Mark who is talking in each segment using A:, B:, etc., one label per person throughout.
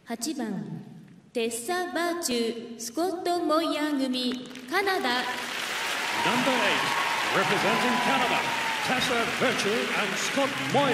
A: 8番テッサ・バーチュー・スコット・モイヤー組カナダ。
B: Number 8, representing Canada, Tessa Virtue and Scott Moir.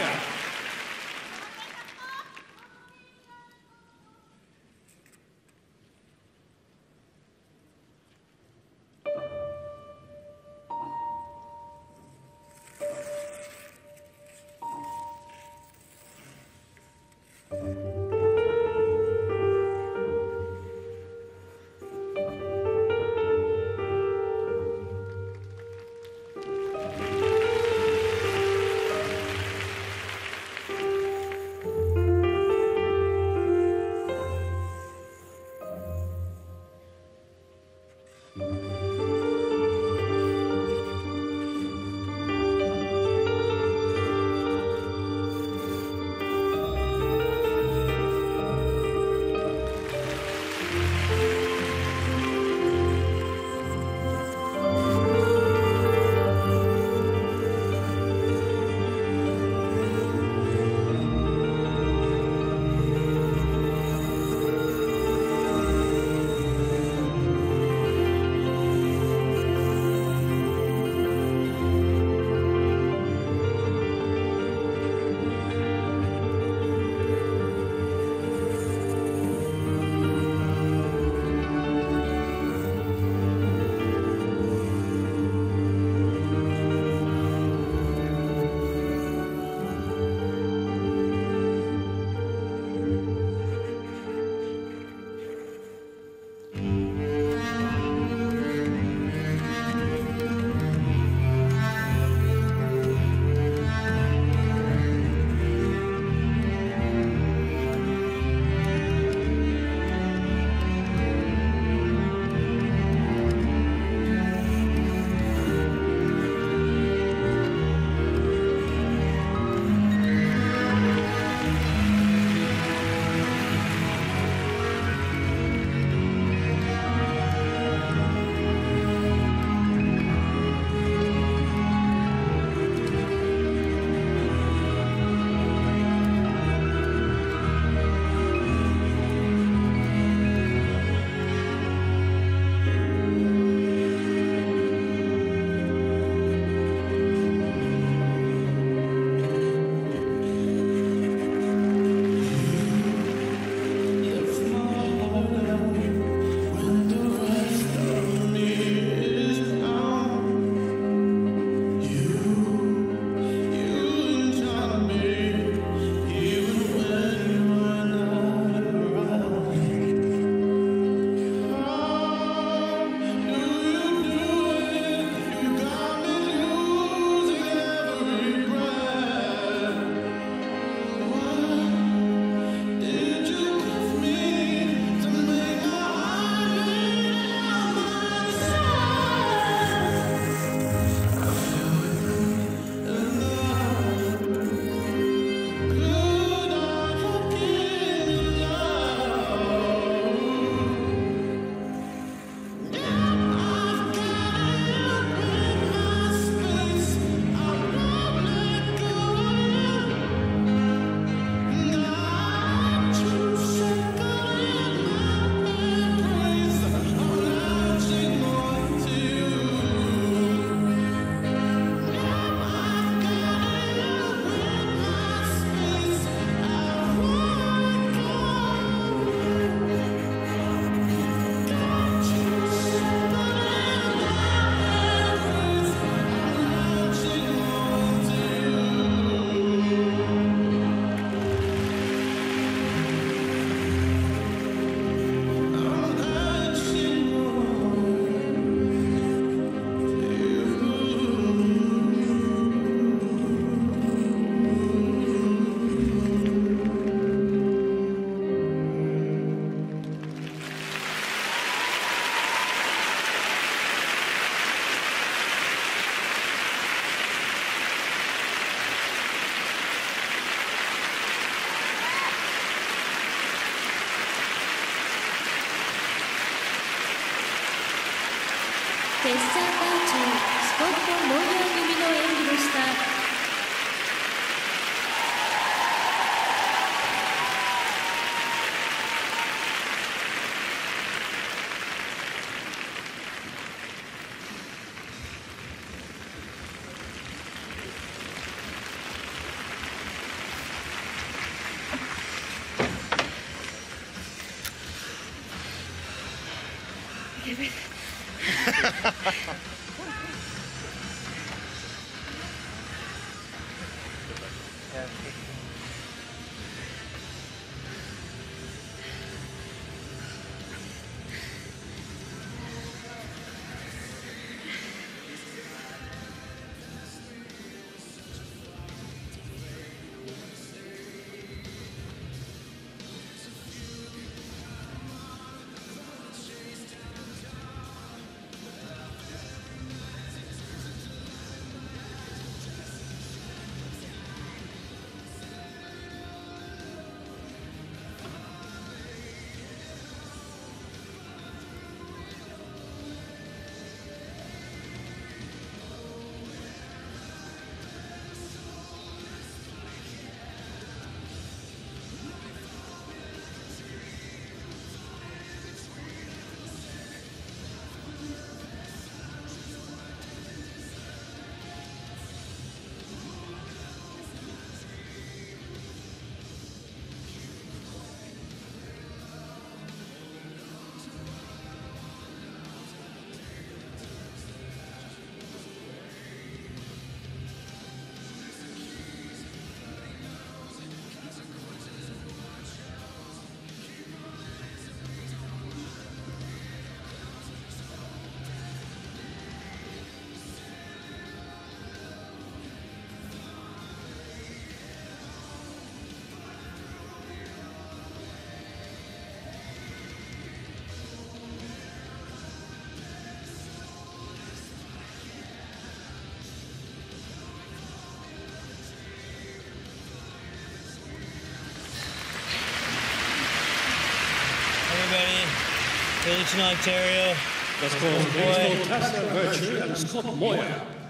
C: Village in Ontario.
B: That's called Tessa Virtue and Scott Moir.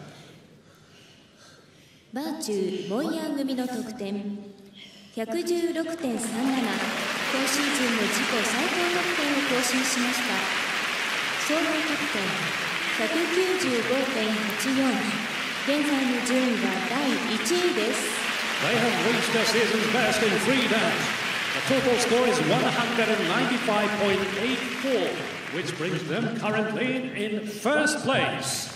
A: バーチュー・モイヤー組の得点 116.37 今シーズンの自己最高得点を更新しました。総合得点 195.84 現在の順位は第1位です。
B: They have reached their season's best in 3 downs. The total score is 195.84, which brings them currently in first place.